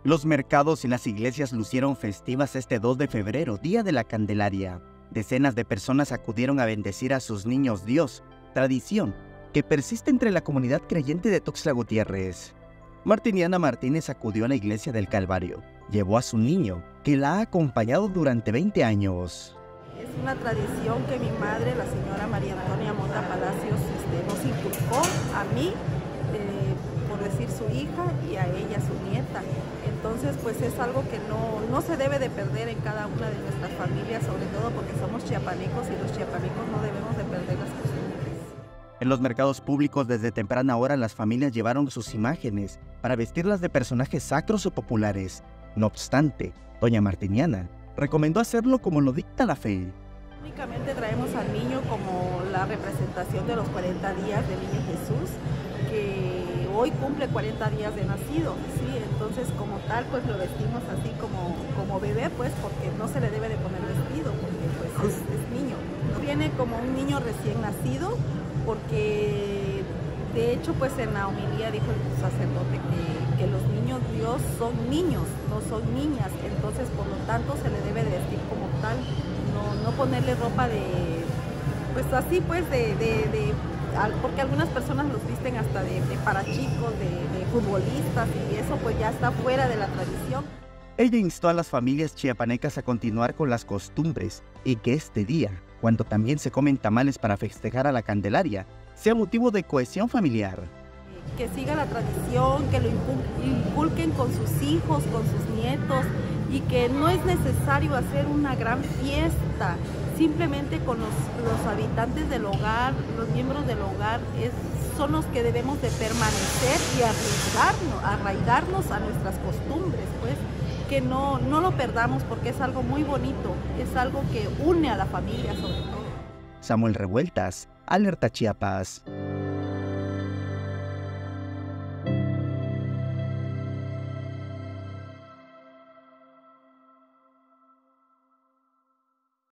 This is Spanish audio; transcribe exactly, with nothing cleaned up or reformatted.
Los mercados y las iglesias lucieron festivas este dos de febrero, Día de la Candelaria. Decenas de personas acudieron a bendecir a sus niños Dios, tradición que persiste entre la comunidad creyente de Tuxtla Gutiérrez. Martiniana Martínez acudió a la iglesia del Calvario. Llevó a su niño, que la ha acompañado durante veinte años. Es una tradición que mi madre, la señora María Antonia Mota Palacios, este, nos inculcó a mí, eh, por decir su hija, y a ella su nieta. Entonces, pues es algo que no, no se debe de perder en cada una de nuestras familias, sobre todo porque somos chiapanecos y los chiapanecos no debemos de perder las costumbres. En los mercados públicos desde temprana hora las familias llevaron sus imágenes para vestirlas de personajes sacros o populares. No obstante, doña Martiniana recomendó hacerlo como lo dicta la fe. Únicamente traemos al niño como la representación de los cuarenta días del niño Jesús, que hoy cumple cuarenta días de nacido, ¿sí? Entonces como tal pues lo vestimos así como, como bebé, pues porque no se le debe de poner vestido, porque pues es, es niño. Viene como un niño recién nacido, porque de hecho pues en la homilía dijo el sacerdote que, que los niños Dios son niños, no son niñas, entonces por lo tanto se le debe de vestir como tal, no, no ponerle ropa de, pues así pues de, de, de porque algunas personas los visten hasta de, de para chicos, de, de futbolistas, y eso pues ya está fuera de la tradición. Ella instó a las familias chiapanecas a continuar con las costumbres y que este día, cuando también se comen tamales para festejar a la Candelaria, sea motivo de cohesión familiar. Que siga la tradición, que lo inculquen con sus hijos, con sus nietos, y que no es necesario hacer una gran fiesta, simplemente con los, los habitantes del hogar, los miembros del hogar, es, son los que debemos de permanecer y arraigarnos, arraigarnos a nuestras costumbres, pues, que no, no lo perdamos porque es algo muy bonito, es algo que une a la familia sobre todo. Samuel Revueltas, Alerta Chiapas.